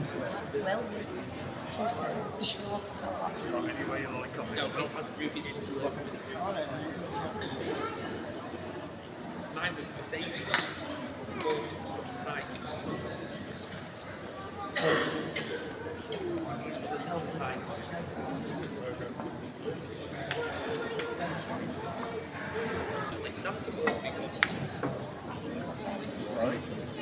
Well, Anyway, you like on this stuff. Mine was the same. Tight. Like something more big. Right.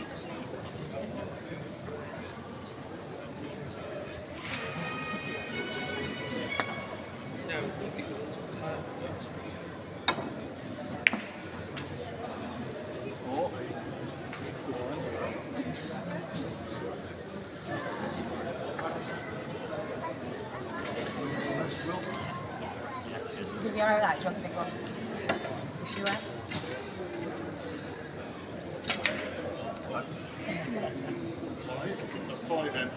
Give me all that, do you want the big one? You sure? Five then.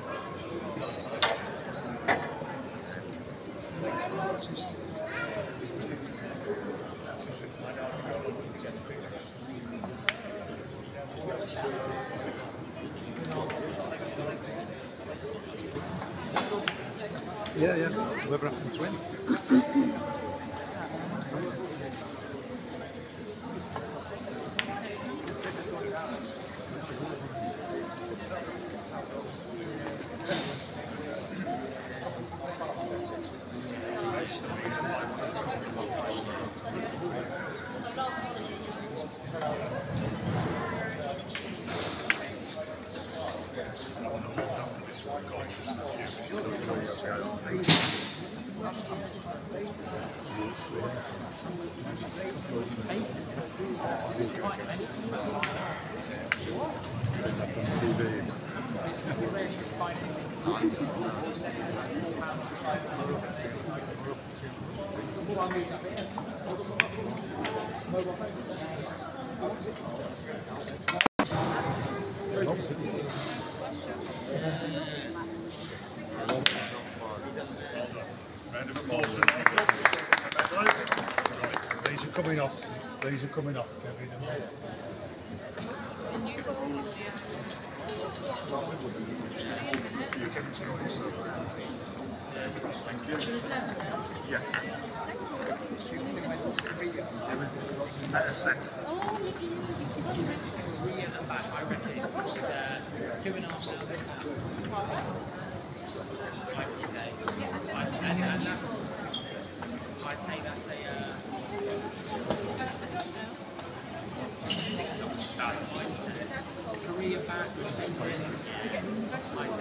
Yeah, yeah. Whoever happens to win. Round of applause. These are coming off. These are coming off, Kevin. Thank you. Yeah. Better set. I reckon it was £2,500. I'd say that's a Korea bag with